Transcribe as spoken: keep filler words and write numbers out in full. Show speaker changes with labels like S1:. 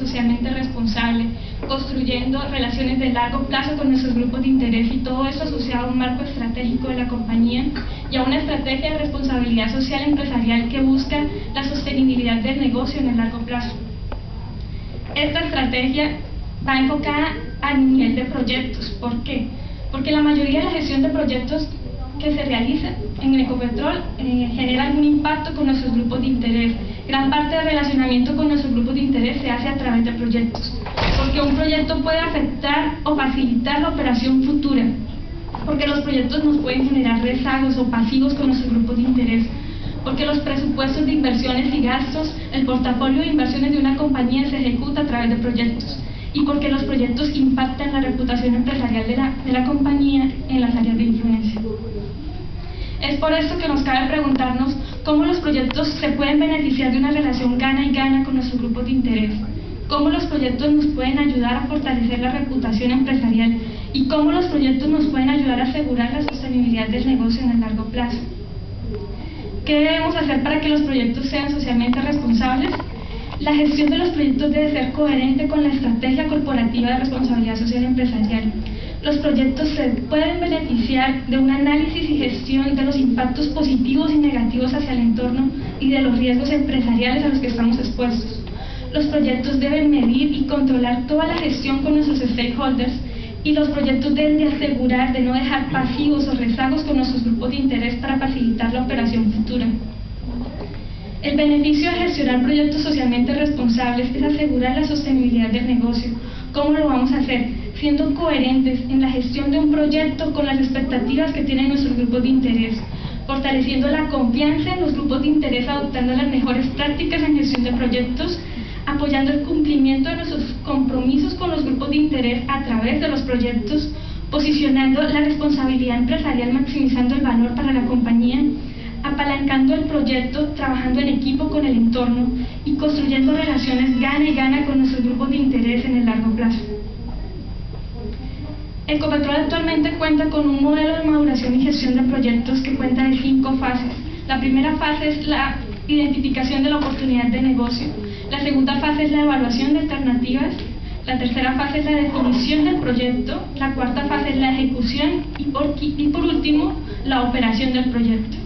S1: socialmente responsable, construyendo relaciones de largo plazo con nuestros grupos de interés, y todo eso asociado a un marco estratégico de la compañía y a una estrategia de responsabilidad social empresarial que busca la sostenibilidad del negocio en el largo plazo. Esta estrategia va enfocada a nivel de proyectos. ¿Por qué? Porque la mayoría de la gestión de proyectos que se realiza en Ecopetrol eh, genera algún impacto con nuestros grupos de interés. Gran parte del relacionamiento con nuestros grupos de interés se hace a través de proyectos, porque un proyecto puede afectar o facilitar la operación futura, porque los proyectos nos pueden generar rezagos o pasivos con nuestros grupos de interés, porque los presupuestos de inversiones y gastos, el portafolio de inversiones de una compañía se ejecuta a través de proyectos, y porque los proyectos impactan la reputación empresarial de la, de la compañía en las áreas de influencia. Es por esto que nos cabe preguntarnos cómo los proyectos se pueden beneficiar de una relación gana y gana con nuestros grupos de interés, cómo los proyectos nos pueden ayudar a fortalecer la reputación empresarial y cómo los proyectos nos pueden ayudar a asegurar la sostenibilidad del negocio en el largo plazo. ¿Qué debemos hacer para que los proyectos sean socialmente responsables? La gestión de los proyectos debe ser coherente con la estrategia corporativa de responsabilidad social empresarial. Los proyectos se pueden beneficiar de un análisis y gestión de los impactos positivos y negativos hacia el entorno y de los riesgos empresariales a los que estamos expuestos. Los proyectos deben medir y controlar toda la gestión con nuestros stakeholders, y los proyectos deben de asegurar de no dejar pasivos o rezagos con nuestros grupos de interés para facilitar la operación futura. El beneficio de gestionar proyectos socialmente responsables es asegurar la sostenibilidad del negocio. ¿Cómo lo vamos a hacer? Siendo coherentes en la gestión de un proyecto con las expectativas que tienen nuestros grupos de interés, fortaleciendo la confianza en los grupos de interés, adoptando las mejores prácticas en gestión de proyectos, apoyando el cumplimiento de nuestros compromisos con los grupos de interés a través de los proyectos, posicionando la responsabilidad empresarial, maximizando el valor para la compañía, apalancando el proyecto, trabajando en equipo con el entorno y construyendo relaciones gana y gana con nuestros grupos de interés en el largo plazo. Ecopetrol actualmente cuenta con un modelo de maduración y gestión de proyectos que cuenta de cinco fases. La primera fase es la identificación de la oportunidad de negocio. La segunda fase es la evaluación de alternativas. La tercera fase es la definición del proyecto. La cuarta fase es la ejecución y por, y por último, la operación del proyecto.